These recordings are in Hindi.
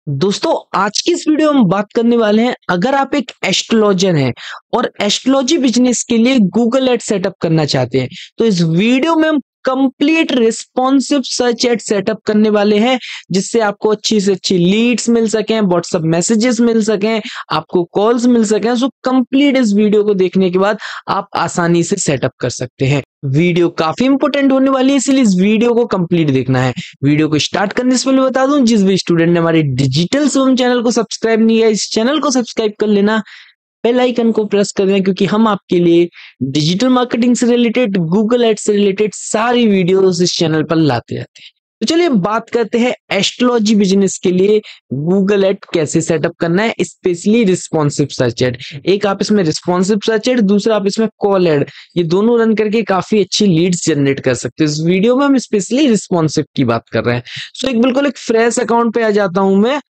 दोस्तों आज की इस वीडियो में हम बात करने वाले हैं। अगर आप एक एस्ट्रोलॉजर हैं और एस्ट्रोलॉजी बिजनेस के लिए गूगल एड सेटअप करना चाहते हैं तो इस वीडियो में हम complete responsive search ad setup करने वाले हैं, जिससे आपको अच्छी से अच्छी लीड्स मिल सकें, व्हाट्सएप मैसेजेस मिल सकें, आपको कॉल्स मिल सकें। सो कंप्लीट इस वीडियो को देखने के बाद आप आसानी से सेटअप कर सकते हैं। वीडियो काफी इंपॉर्टेंट होने वाली है, इसलिए इस वीडियो को कंप्लीट देखना है। वीडियो को स्टार्ट करने से पहले बता दूं, जिस भी स्टूडेंट ने हमारे डिजिटल शिवम चैनल को सब्सक्राइब नहीं किया, इस चैनल को सब्सक्राइब कर लेना, बेल आइकन को प्रेस कर देना, क्योंकि हम आपके लिए डिजिटल मार्केटिंग से रिलेटेड, गूगल एड्स से रिलेटेड सारी वीडियोस इस चैनल पर लाते रहते हैं। तो चलिए बात करते हैं एस्ट्रोलॉजी बिजनेस के लिए गूगल एड कैसे सेटअप करना है, स्पेशली रिस्पॉन्सिव सर्च एड। एक आप इसमें रिस्पॉन्सिव सर्च एड, दूसरा आप इसमें कॉल एड, ये दोनों रन करके काफी अच्छी लीड्स जनरेट कर सकते हैं। इस वीडियो में हम स्पेशली रिस्पॉन्सिव की बात कर रहे हैं। सो एक बिल्कुल एक फ्रेश अकाउंट पे आ जाता हूं मैं।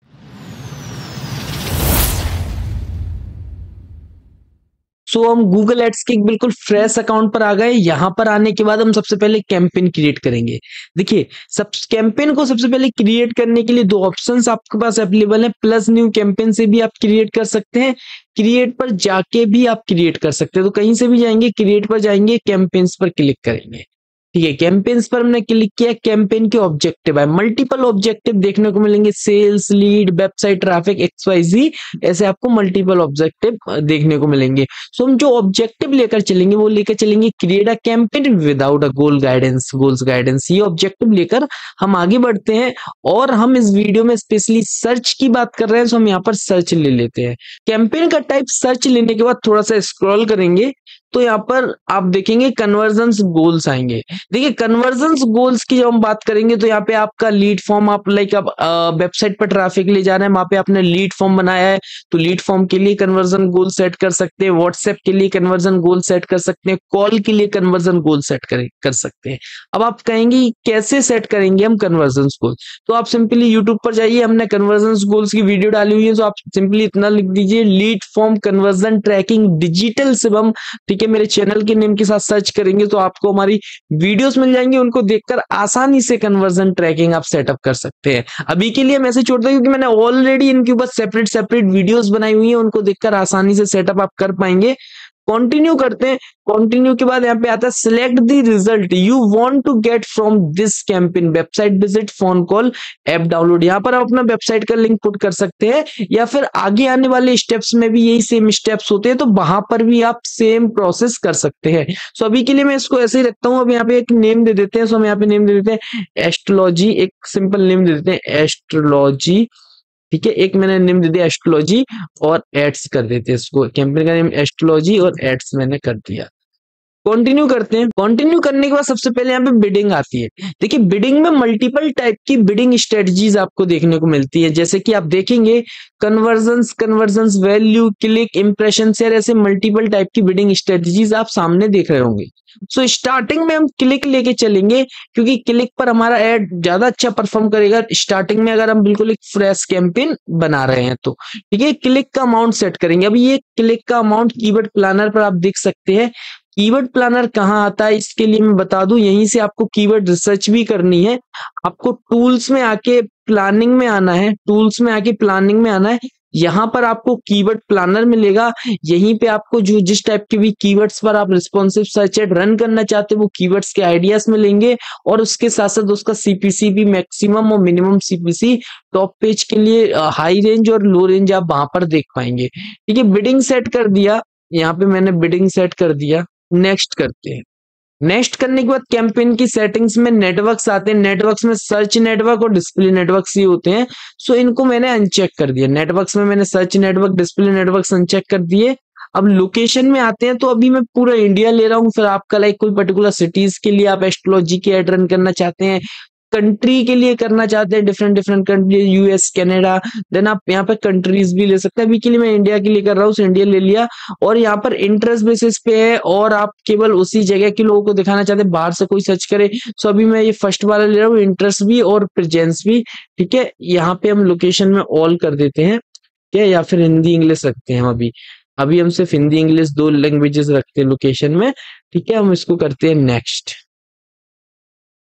सो हम गूगल एड्स के एक बिल्कुल फ्रेश अकाउंट पर आ गए। यहां पर आने के बाद हम सबसे पहले कैंपेन क्रिएट करेंगे। देखिए, सब कैंपेन को सबसे पहले क्रिएट करने के लिए दो ऑप्शंस आपके पास अवेलेबल है। प्लस न्यू कैंपेन से भी आप क्रिएट कर सकते हैं, क्रिएट पर जाके भी आप क्रिएट कर सकते हैं। तो कहीं से भी जाएंगे, क्रिएट पर जाएंगे, कैंपेन्स पर क्लिक करेंगे। ठीक है, कैंपेन्स पर हमने क्लिक किया। कैंपेन के ऑब्जेक्टिव है, मल्टीपल ऑब्जेक्टिव देखने को मिलेंगे, sales, lead, website traffic, XYZ, ऐसे आपको मल्टीपल ऑब्जेक्टिव देखने को मिलेंगे। सो हम जो ऑब्जेक्टिव लेकर चलेंगे वो लेकर चलेंगे create a campaign without a goal guidance, goals guidance. ये ऑब्जेक्टिव लेकर हम आगे बढ़ते हैं। और हम इस वीडियो में स्पेशली सर्च की बात कर रहे हैं, तो हम यहाँ पर सर्च ले लेते हैं। कैंपेन का टाइप सर्च लेने के बाद थोड़ा सा स्क्रॉल करेंगे तो यहाँ पर आप देखेंगे कन्वर्जन्स गोल्स आएंगे। देखिए, कन्वर्जन्स गोल्स की जब हम बात करेंगे तो यहाँ पे आपका लीड फॉर्म, आप लाइक आप वेबसाइट पर ट्रैफिक ले जा रहे हैं, वहां पे आपने लीड फॉर्म बनाया है, तो लीड फॉर्म के लिए कन्वर्जन गोल सेट कर सकते हैं, व्हाट्सएप के लिए कन्वर्जन गोल सेट कर सकते हैं, कॉल के लिए कन्वर्जन गोल सेट कर सकते हैं। अब आप कहेंगे कैसे सेट करेंगे हम कन्वर्जन गोल, तो आप सिंपली यूट्यूब पर जाइए, हमने कन्वर्जन गोल्स की वीडियो डाली हुई है, तो आप सिंपली इतना लिख दीजिए, lead form conversion tracking digital Shivam. ठीक है, मेरे चैनल के नेम के साथ सर्च करेंगे तो आपको हमारी वीडियोस मिल जाएंगी, उनको देखकर आसानी से कन्वर्जन ट्रैकिंग आप सेटअप कर सकते हैं। अभी के लिए मैं ऐसे छोड़ता हूं क्योंकि मैंने ऑलरेडी इनके ऊपर सेपरेट सेपरेट वीडियोस बनाई हुई हैं, उनको देखकर आसानी से सेटअप आप कर पाएंगे। कंटिन्यू करते हैं। कंटिन्यू के बाद यहाँ पे आता है select the result you want to get from this campaign, website visit, phone call, app download. यहाँ पर आप अपना वेबसाइट का लिंक पुट कर सकते हैं, या फिर आगे आने वाले स्टेप्स में भी यही सेम स्टेप्स होते हैं, तो वहां पर भी आप सेम प्रोसेस कर सकते हैं। सो अभी के लिए मैं इसको ऐसे ही रखता हूँ। अब यहाँ पे एक नेम दे देते हैं। सो हम यहाँ पे नेम दे देते हैं एस्ट्रोलॉजी, एक सिंपल नेम दे देते हैं एस्ट्रोलॉजी। ठीक है, एक मैंने नेम दे दिया एस्ट्रोलॉजी और एड्स कर देते हैं इसको। कैंपेन का नेम एस्ट्रोलॉजी और एड्स मैंने कर दिया। कंटिन्यू करते हैं। कंटिन्यू करने के बाद सबसे पहले यहाँ पे बिडिंग आती है। देखिए, बिडिंग में मल्टीपल टाइप की बिडिंग स्ट्रेटजीज आपको देखने को मिलती है, जैसे कि आप देखेंगे conversions, conversions value, click, impression share, ऐसे मल्टीपल टाइप की बिडिंग स्ट्रेटजीज आप सामने देख रहे होंगे। सो स्टार्टिंग में हम क्लिक लेके चलेंगे, क्योंकि क्लिक पर हमारा एड ज्यादा अच्छा परफॉर्म करेगा स्टार्टिंग में, अगर हम बिल्कुल एक फ्रेश कैंपेन बना रहे हैं तो। ठीक है, क्लिक का अमाउंट सेट करेंगे। अब ये क्लिक का अमाउंट कीवर्ड प्लानर पर आप देख सकते हैं। कीवर्ड प्लानर कहाँ आता है इसके लिए मैं बता दूं, यहीं से आपको कीवर्ड रिसर्च भी करनी है। आपको टूल्स में आके प्लानिंग में आना है, टूल्स में आके प्लानिंग में आना है। यहाँ पर आपको कीवर्ड प्लानर मिलेगा। यहीं पे आपको जो जिस टाइप के भी कीवर्ड्स पर आप रिस्पॉन्सिव सर्च एड रन करना चाहते हैं वो कीवर्ड्स के आइडियाज मिलेंगे, और उसके साथ साथ उसका सीपीसी भी, मैक्सिमम और मिनिमम सीपीसी, टॉप पेज के लिए हाई रेंज और लो रेंज आप वहां पर देख पाएंगे। ठीक है, बिडिंग सेट कर दिया। यहाँ पे मैंने बिडिंग सेट कर दिया। नेक्स्ट करते हैं। नेक्स्ट करने के बाद कैंपेन की सेटिंग्स में नेटवर्क्स आते हैं। नेटवर्क्स में सर्च नेटवर्क और डिस्प्ले नेटवर्क्स ही होते हैं। सो इनको मैंने अनचेक कर दिया। नेटवर्क्स में मैंने search network, display networks uncheck कर दिए। अब लोकेशन में आते हैं, तो अभी मैं पूरा इंडिया ले रहा हूँ। फिर आपका लाइक कोई पर्टिकुलर सिटीज के लिए आप एस्ट्रोलॉजी की एड रन करना चाहते हैं, कंट्री के लिए करना चाहते हैं, different different country, US, Canada, then आप यहाँ पे कंट्रीज भी ले सकते हैं। अभी के लिए मैं इंडिया के लिए कर रहा हूँ, इंडिया ले लिया। और यहाँ पर इंटरेस्ट बेसिस पे है, और आप केवल उसी जगह के लोगों को दिखाना चाहते हैं, बाहर से कोई सर्च करे। सो अभी मैं ये फर्स्ट वाला ले रहा हूँ, इंटरेस्ट भी और प्रेजेंस भी। ठीक है, यहाँ पे हम लोकेशन में ऑल कर देते हैं, ठीक है, या फिर हिंदी इंग्लिश रखते हैं हम। अभी अभी हम सिर्फ हिंदी इंग्लिश दो लैंग्वेजेस रखते हैं लोकेशन में। ठीक है, हम इसको करते हैं नेक्स्ट।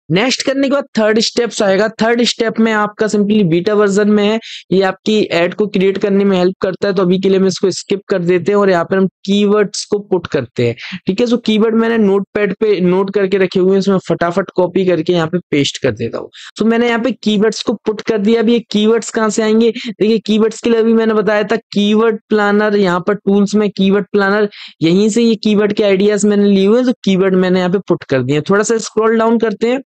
नेक्स्ट करने के बाद थर्ड स्टेप्स आएगा। थर्ड स्टेप में आपका सिंपली बीटा वर्जन में है, ये आपकी ऐड को क्रिएट करने में हेल्प करता है। तो अभी के लिए हम इसको स्किप कर देते हैं और यहाँ पर हम कीवर्ड्स को पुट करते हैं। ठीक है, सो कीवर्ड मैंने नोटपैड पे नोट करके रखे हुए हैं, इसमें फटाफट कॉपी करके यहाँ पे पेस्ट कर देता हूँ। सो मैंने यहाँ पे कीवर्ड्स को पुट कर दिया। अभी ये कीवर्ड्स कहाँ से आएंगे, देखिए कीवर्ड्स के लिए अभी मैंने बताया था कीवर्ड प्लानर, यहाँ पर टूल्स में कीवर्ड प्लानर, यहीं से ये कीवर्ड के आइडियाज मैंने लिए हुए हैं, तो कीवर्ड मैंने यहाँ पे पुट कर दिए। थोड़ा सा स्क्रॉल डाउन करते हैं।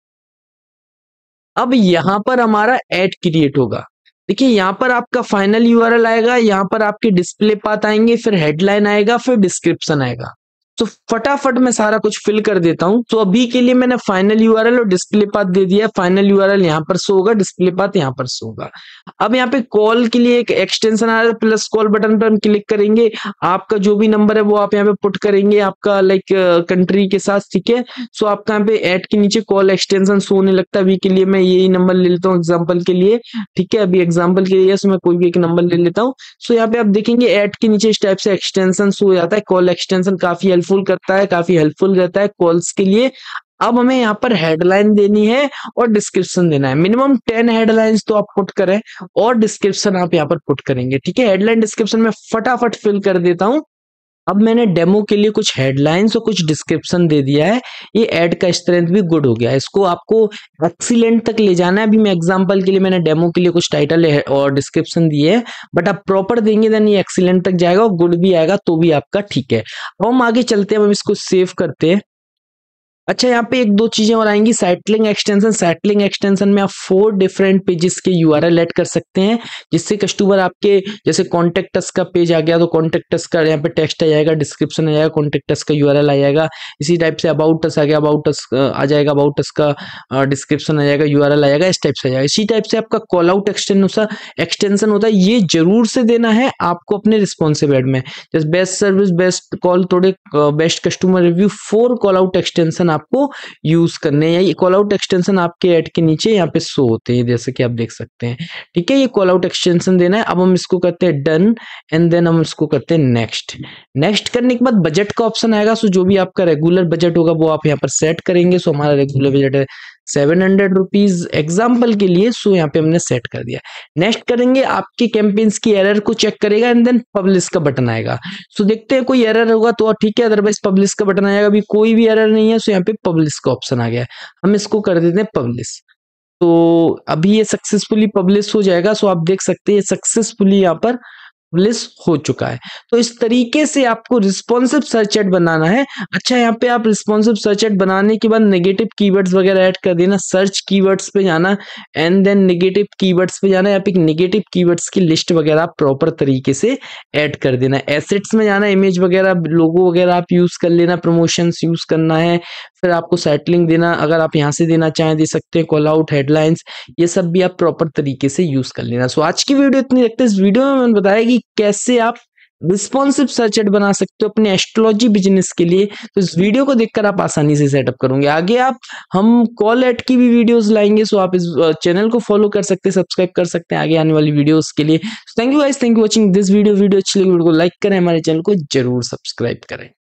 अब यहाँ पर हमारा ऐड क्रिएट होगा। देखिए यहाँ पर आपका फाइनल यूआरएल आएगा, यहाँ पर आपके डिस्प्ले पाथ आएंगे, फिर हेडलाइन आएगा, फिर डिस्क्रिप्शन आएगा। तो फटाफट मैं सारा कुछ फिल कर देता हूं। तो अभी के लिए मैंने फाइनल यूआरएल और डिस्प्ले पाथ दे दिया। फाइनल यूआरएल यहाँ पर शो होगा, डिस्प्ले पाथ यहाँ पर शो होगा। अब यहाँ पे कॉल के लिए एक एक्सटेंशन आ रहा है, प्लस कॉल बटन पर हम क्लिक करेंगे। आपका जो भी नंबर है वो आप यहाँ पे पुट करेंगे, आपका लाइक कंट्री के साथ। ठीक है, सो आपका यहाँ पे ऐड के नीचे कॉल एक्सटेंशन शो होने लगता है। अभी के लिए मैं यही नंबर ले लेता हूँ एग्जाम्पल के लिए। ठीक है, अभी एग्जाम्पल के लिए मैं कोई भी एक नंबर ले लेता हूँ। सो यहाँ पे आप देखेंगे ऐड के नीचे इस टाइप से एक्सटेंशन शो हो जाता है। कॉल एक्सटेंशन काफी हेल्पफुल करता है, काफी हेल्पफुल रहता है कॉल्स के लिए। अब हमें यहाँ पर हेडलाइन देनी है और डिस्क्रिप्शन देना है। मिनिमम 10 हेडलाइंस तो आप पुट करें और डिस्क्रिप्शन आप यहाँ पर पुट करेंगे। ठीक है, हेडलाइन डिस्क्रिप्शन में फटाफट फिल कर देता हूँ। अब मैंने डेमो के लिए कुछ हेडलाइंस और कुछ डिस्क्रिप्शन दे दिया है। ये ऐड का स्ट्रेंथ भी गुड हो गया है, इसको आपको एक्सीलेंट तक ले जाना है। अभी मैं एग्जांपल के लिए मैंने डेमो के लिए कुछ टाइटल और डिस्क्रिप्शन दिए है, बट आप प्रॉपर देंगे देन ये एक्सीलेंट तक जाएगा और गुड भी आएगा तो भी आपका ठीक है। अब हम आगे चलते हैं, हम इसको सेव करते हैं। अच्छा, यहाँ पे एक दो चीजें और आएंगी। साइटलिंक एक्सटेंशन, साइटलिंक एक्सटेंशन में आप 4 डिफरेंट पेजेस के यूआरएल ऐड कर सकते हैं, जिससे कस्टमर आपके जैसे कॉन्टेक्ट अस का पेज आ गया तो कॉन्टेक्ट अस का यहाँ पे टेक्स्ट आ जाएगा, डिस्क्रिप्शन आ जाएगा, कॉन्टेक्ट अस का यूआरएल आ जाएगा। इसी टाइप से अबाउट अस आ गया, अबाउट अस आ जाएगा, अबाउट अस का डिस्क्रिप्शन आ जाएगा, यूआरएल आ जाएगा, इस टाइप से आ जाएगा। इसी टाइप से आपका कॉल आउट एक्सटेंशन होता है, ये जरूर से देना है आपको अपने रिस्पॉन्सिव ऐड में। जैसे बेस्ट सर्विस, बेस्ट कॉल, थोड़े best customer review, 4 call out extension आपको यूज करने हैं। ये कॉल आउट एक्सटेंशन आपके ऐड के नीचे यहाँ पे शो होते हैं, जैसे कि आप देख सकते हैं। ठीक है, ये कॉल आउट एक्सटेंशन देना है। अब हम इसको करते हैं डन एंड देन हम इसको करते हैं नेक्स्ट। नेक्स्ट करने के बाद बजट का ऑप्शन आएगा। सो जो भी आपका रेगुलर बजट होगा वो आप यहाँ पर सेट करेंगे। सो हमारा रेगुलर बजट है 700 रुपीज एग्जाम्पल के लिए। सो यहाँ पे हमने सेट कर दिया। नेक्स्ट करेंगे, आपकी कैंपेन्स की एरर को चेक करेगा एंड देन पब्लिश का बटन आएगा। सो देखते हैं कोई एरर होगा तो ठीक है, अदरवाइज पब्लिश का बटन आएगा। अभी कोई भी एरर नहीं है, सो यहाँ पे पब्लिश का ऑप्शन आ गया। हम इसको कर देते हैं पब्लिश। तो अभी ये सक्सेसफुली पब्लिश हो जाएगा। सो आप देख सकते हैं सक्सेसफुली यहाँ पर पब्लिश हो चुका है। तो इस तरीके से आपको रिस्पॉन्सिव सर्च एड बनाना है। अच्छा, यहाँ पे आप रिस्पॉन्सिव सर्च एड बनाने के बाद नेगेटिव कीवर्ड्स वगैरह ऐड कर देना। सर्च कीवर्ड्स पे जाना एंड देन नेगेटिव कीवर्ड्स पे जाना। यहाँ पे नेगेटिव कीवर्ड्स की लिस्ट वगैरह प्रॉपर तरीके से ऐड कर देना। एसेट्स में जाना, इमेज वगैरह, लोगो वगैरह आप यूज कर लेना, प्रमोशंस यूज करना है। फिर आपको साइट लिंक देना, अगर आप यहाँ से देना चाहें दे सकते हैं। कॉल आउट, हेडलाइंस, ये सब भी आप प्रॉपर तरीके से यूज कर लेना। सो आज की वीडियो इतनी रखते हैं। इस वीडियो में मैंने बताया कि कैसे आप रिस्पॉन्सिव सर्च एड बना सकते हो अपने एस्ट्रोलॉजी बिजनेस के लिए। तो इस वीडियो को देखकर आप आसानी से सेटअप करोगे। आगे हम कॉल ऐड की भी वीडियोस लाएंगे। सो आप इस चैनल को फॉलो कर सकते हैं, सब्सक्राइब कर सकते हैं आगे आने वाली वीडियोस के लिए। Thank you guys, thank you watching this video. Video अच्छी लगी वीडियो को लाइक करें, हमारे चैनल को जरूर सब्सक्राइब करें।